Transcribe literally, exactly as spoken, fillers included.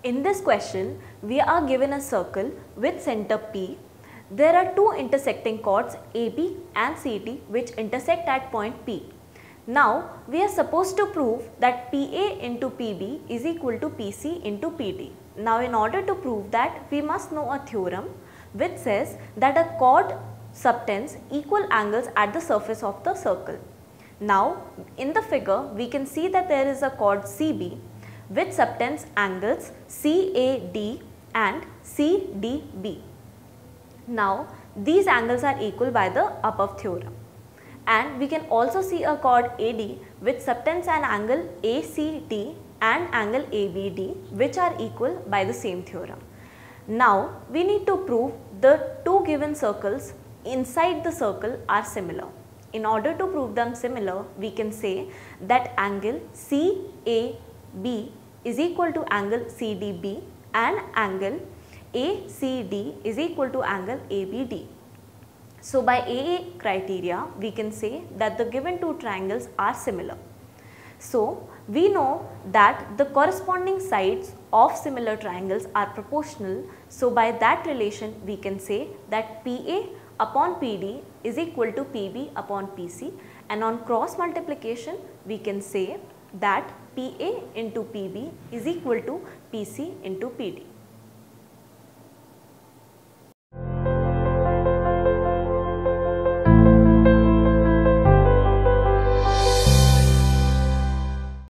In this question, we are given a circle with center P. There are two intersecting chords A B and C D which intersect at point P. Now, we are supposed to prove that P A into P B is equal to P C into P D. Now, in order to prove that, we must know a theorem which says that a chord subtends equal angles at the surface of the circle. Now, in the figure, we can see that there is a chord C B which subtends angles C A D and C D B. Now, these angles are equal by the above theorem. And we can also see a chord A D which subtends an angle A C D and angle A B D which are equal by the same theorem. Now, we need to prove the two given circles inside the circle are similar. In order to prove them similar, we can say that angle C A B is equal to angle C D B and angle A C D is equal to angle A B D. So, by A A criteria, we can say that the given two triangles are similar. So, we know that the corresponding sides of similar triangles are proportional. So, by that relation, we can say that P A upon P D is equal to P B upon P C, and on cross multiplication, we can say that P A into P B is equal to P C into P D.